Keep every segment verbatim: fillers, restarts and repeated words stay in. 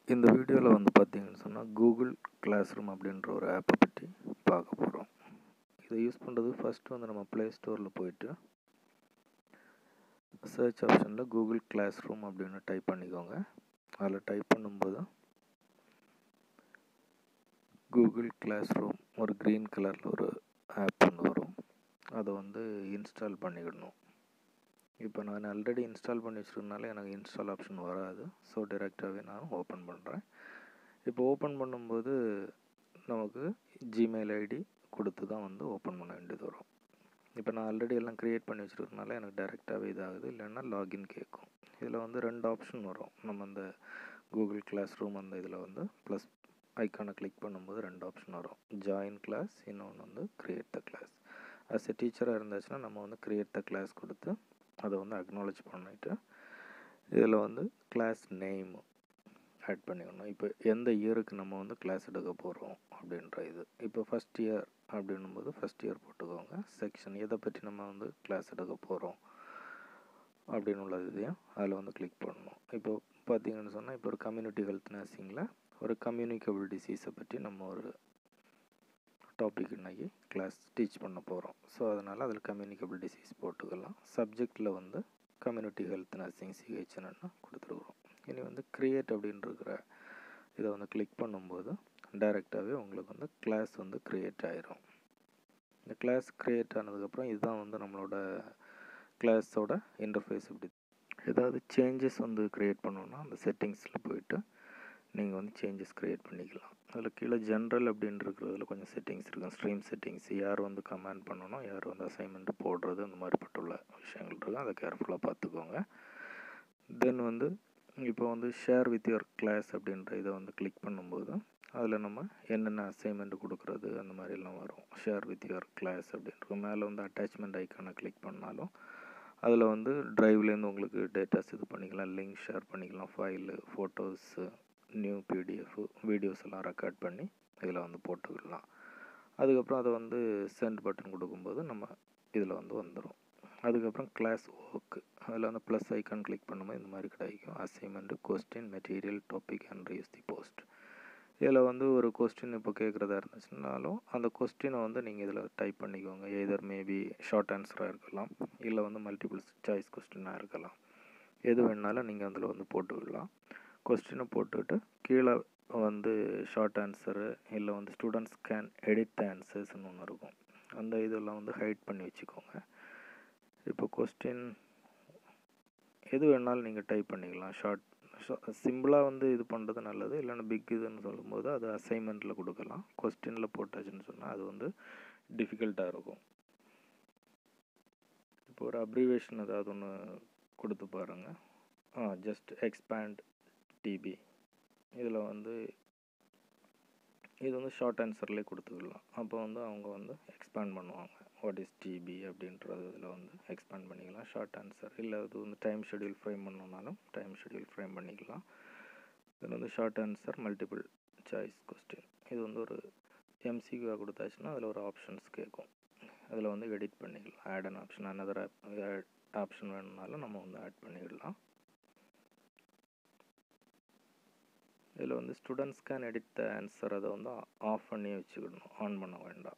இந்த வீடியோவில் வந்து பார்த்தீங்கன்னு சொன்னால் கூகுள் கிளாஸ் ரூம் அப்படின்ற ஒரு ஆப்பை பற்றி பார்க்க போகிறோம். இதை யூஸ் பண்ணுறது ஃபஸ்ட்டு வந்து நம்ம ப்ளே ஸ்டோரில் போயிட்டு சர்ச் ஆப்ஷனில் கூகுள் கிளாஸ் ரூம் அப்படின்னு டைப் பண்ணிக்கோங்க. அதில் டைப் பண்ணும்போது கூகுள் கிளாஸ் ரூம் ஒரு க்ரீன் கலரில் ஒரு ஆப் வந்து வரும். அதை வந்து இன்ஸ்டால் பண்ணிக்கிடணும். இப்போ நான் ஆல்ரெடி இன்ஸ்டால் பண்ணி வச்சுருக்கனால எனக்கு இன்ஸ்டால் ஆப்ஷன் வராது. ஸோ டைரெக்டாகவே நான் ஓப்பன் பண்ணுறேன். இப்போ ஓப்பன் பண்ணும்போது நமக்கு ஜிமெயில் ஐடி கொடுத்து தான் வந்து ஓப்பன் பண்ண வேண்டியது வரும். இப்போ நான் ஆல்ரெடி எல்லாம் க்ரியேட் பண்ணி வச்சுருக்கனால எனக்கு டைரெக்டாகவே இதாகுது, இல்லைன்னா லாகின் கேட்கும். இதில் வந்து ரெண்டு ஆப்ஷன் வரும். நம்ம அந்த கூகுள் கிளாஸ் ரூம் அந்த இதில் வந்து ப்ளஸ் ஐக்கானை கிளிக் பண்ணும்போது ரெண்டு ஆப்ஷன் வரும். ஜாயின் கிளாஸ், இன்னொன்று வந்து create the class. As a டீச்சராக இருந்துச்சுன்னா நம்ம வந்து க்ரியேட் த கிளாஸ் கொடுத்து அதை வந்து அக்னாலேஜ் பண்ணிவிட்டு இதில் வந்து கிளாஸ் நேம் ஆட் பண்ணிக்கணும். இப்போ எந்த இயருக்கு நம்ம வந்து கிளாஸ் எடுக்க போகிறோம் அப்படின்ற இது. இப்போ ஃபஸ்ட் இயர் அப்படின்னும்போது ஃபஸ்ட் இயர் போட்டுக்கோங்க. செக்ஷன் எதை பற்றி நம்ம வந்து கிளாஸ் எடுக்க போகிறோம் அப்படின்னு உள்ளது இதையும் அதில் வந்து கிளிக் பண்ணணும். இப்போ பார்த்தீங்கன்னு சொன்னால் இப்போ ஒரு கம்யூனிட்டி ஹெல்த் நர்சிங்கில் ஒரு கம்யூனிகபிள் டிசீஸை பற்றி நம்ம ஒரு டாபிக் இன்றைக்கி கிளாஸ் டீச் பண்ண போகிறோம். ஸோ அதனால் அதில் கம்யூனிகபிள் டிசீஸ் போட்டுக்கலாம். சப்ஜெக்டில் வந்து கம்யூனிட்டி ஹெல்த் நர்சிங் சிஹெச்என்னு கொடுத்துருக்குறோம். இனி வந்து க்ரியேட் அப்படின்னு இருக்கிற இதை வந்து கிளிக் பண்ணும்போது டைரெக்டாகவே உங்களுக்கு வந்து கிளாஸ் வந்து க்ரியேட் ஆகிரும். இந்த கிளாஸ் க்ரியேட் ஆனதுக்கப்புறம் இதுதான் வந்து நம்மளோட கிளாஸோட இன்டர்ஃபேஸ். இப்படி ஏதாவது சேஞ்சஸ் வந்து க்ரியேட் பண்ணணுன்னா அந்த செட்டிங்ஸில் போயிட்டு நீங்கள் வந்து சேஞ்சஸ் க்ரியேட் பண்ணிக்கலாம். அதில் கீழே ஜென்ரல் அப்படின்னு இருக்கிறதுல கொஞ்சம் செட்டிங்ஸ் இருக்கும். ஸ்ட்ரீம் செட்டிங்ஸ், யார் வந்து கமெண்ட் பண்ணணும், யார் வந்து அசைன்மெண்ட்டு போடுறது, அந்த மாதிரிப்பட்டுள்ள விஷயங்கள் இருக்கும். அதை கேர்ஃபுல்லாக பார்த்துக்கோங்க. தென் வந்து இப்போ வந்து ஷேர் வித் யுவர் கிளாஸ் அப்படின்ற இதை வந்து கிளிக் பண்ணும்போது அதில் நம்ம என்னென்ன அசைன்மெண்ட் கொடுக்குறது அந்த மாதிரிலாம் வரும். ஷேர் வித் யுவர் கிளாஸ் அப்படின்ற மேலே வந்து அட்டாச்மெண்ட் ஐக்கானை கிளிக் பண்ணாலும் அதில் வந்து ட்ரைவ்லேருந்து உங்களுக்கு டேட்டாஸ் இது பண்ணிக்கலாம், லிங்க் ஷேர் பண்ணிக்கலாம், file, photos, new PDF, videos எல்லாம் ரெக்கார்ட் பண்ணி இதில் வந்து போட்டுக்கலாம். அதுக்கப்புறம் அதை வந்து சென்ட் பட்டன் கொடுக்கும்போது நம்ம இதில் வந்து வந்துடும். அதுக்கப்புறம் கிளாஸ் ஒர்க்கு அதில் வந்து ப்ளஸ் ஐக்கான் கிளிக் பண்ணும்போது இந்த மாதிரி கிடைக்கும். Assignment, question, material, topic and reuse the post. இதில் வந்து ஒரு கொஸ்டின் இப்போ கேட்குறதா இருந்துச்சுனாலும் அந்த கொஸ்டினை வந்து நீங்கள் இதில் டைப் பண்ணிக்கோங்க. எதர் மேபி ஷார்ட் ஆன்சராக இருக்கலாம், இல்லை வந்து மல்டிபிள் சாய்ஸ் கொஸ்டினாக இருக்கலாம். எது வேணாலும் நீங்கள் அதில் வந்து போட்டுக்கலாம். கொஸ்டினை போட்டுக்கிட்டு கீழே வந்து ஷார்ட் ஆன்சரு இல்லை வந்து ஸ்டூடெண்ட்ஸ் கேன் எடிட் த ஆன்சர்ஸ்னு ஒன்று இருக்கும். அந்த இதெல்லாம் வந்து ஹைட் பண்ணி வச்சுக்கோங்க. இப்போ கொஸ்டின் எது வேணாலும் நீங்கள் டைப் பண்ணிக்கலாம். ஷார்ட் சிம்பிளாக வந்து இது பண்ணுறது நல்லது, இல்லைன்னா பிக் இதுன்னு சொல்லும்போது அது அசைன்மெண்ட்டில் கொடுக்கலாம். கொஸ்டினில் போட்டாச்சுன்னு சொன்னால் அது வந்து டிஃபிகல்ட்டாக இருக்கும். இப்போ ஒரு அப்ரிவேஷன் ஏதாவது ஒன்று கொடுத்து பாருங்கள். ஆ ஜஸ்ட் எக்ஸ்பேண்ட் டிபி, இதில் வந்து இது வந்து ஷார்ட் ஆன்சர்லேயே கொடுத்துக்கலாம். அப்போ வந்து அவங்க வந்து எக்ஸ்பேண்ட் பண்ணுவாங்க. வாட் இஸ் டிபி அப்படின்றது இதில் வந்து எக்ஸ்பேண்ட் பண்ணிக்கலாம். ஷார்ட் ஆன்சர் இல்லை அது வந்து டைம் ஷெடியூல் ஃப்ரேம் பண்ணணுன்னாலும் டைம் ஷெடியூல் ஃப்ரேம் பண்ணிக்கலாம். இதில் வந்து short answer, multiple choice question, இது வந்து ஒரு எம்சிக்யூவாக கொடுத்தாச்சுன்னா அதில் ஒரு ஆப்ஷன்ஸ் கேட்கும். அதில் வந்து எடிட் பண்ணிக்கலாம். Add an option, another of option வேணும்னாலும் நம்ம வந்து ஆட் பண்ணிடலாம். இதில் வந்து students can edit the answer, அதை வந்து ஆஃப் பண்ணி வச்சுக்கணும், ஆன் பண்ண வேண்டாம்.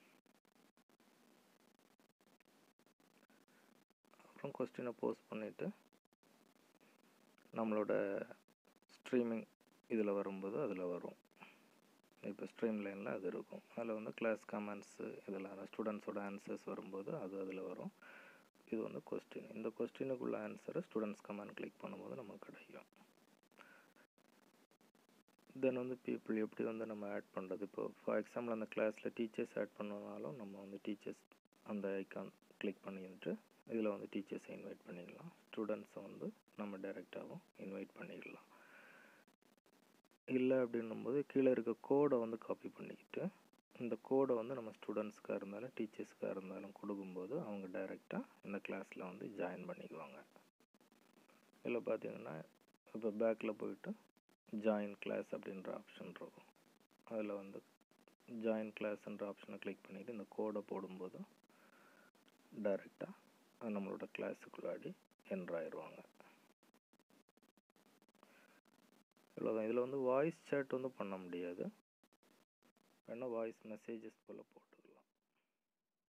அப்புறம் கொஸ்டினை போஸ்ட் பண்ணிவிட்டு நம்மளோட ஸ்ட்ரீமிங் இதில் வரும்போது அதில் வரும். இப்போ ஸ்ட்ரீம் லைனில் அது இருக்கும். அதில் வந்து கிளாஸ் கமெண்ட்ஸு இதெல்லாம் ஸ்டூடெண்ட்ஸோட ஆன்சர்ஸ் வரும்போது அது அதில் வரும். இது வந்து கொஸ்டின். இந்த கொஸ்டினுக்குள்ள ஆன்சரை ஸ்டூடெண்ட்ஸ் கமெண்ட் கிளிக் பண்ணும்போது நமக்கு கிடைக்கும். தென் வந்து பீப்புள் எப்படி வந்து நம்ம ஆட் பண்ணுறது. இப்போ ஃபார் எக்ஸாம்பிள் அந்த கிளாஸில் டீச்சர்ஸ் ஆட் பண்ணனாலும் நம்ம வந்து டீச்சர்ஸ் அந்த ஐக்கான் கிளிக் பண்ணிட்டு இதில் வந்து டீச்சர்ஸை இன்வைட் பண்ணிக்கலாம். ஸ்டூடெண்ட்ஸை வந்து நம்ம டைரெக்டாகவும் இன்வைட் பண்ணிக்கலாம். இல்லை அப்படின்னும்போது கீழே இருக்க கோடை வந்து காப்பி பண்ணிக்கிட்டு இந்த கோடை வந்து நம்ம ஸ்டூடெண்ட்ஸ்க்காக இருந்தாலும் டீச்சர்ஸ்க்காக இருந்தாலும் கொடுக்கும்போது அவங்க டைரெக்டாக இந்த கிளாஸில் வந்து ஜாயின் பண்ணிக்குவாங்க. இதில் பார்த்தீங்கன்னா இப்போ பேக்கில் போயிட்டு ஜாயின் கிளாஸ் அப்படின்ற ஆப்ஷன் இருக்கும். அதில் வந்து ஜாயின் கிளாஸ்ன்ற ஆப்ஷனை கிளிக் பண்ணிவிட்டு இந்த கோடை போடும்போது டைரெக்டாக நம்மளோட கிளாஸுக்குள்ளாடி என்ட்ரு ஆயிடுவாங்க. இவ்வளோதான். இதில் வந்து வாய்ஸ் சேட் வந்து பண்ண முடியாது. வேணால் வாய்ஸ் மெசேஜஸ் போல் போட்டு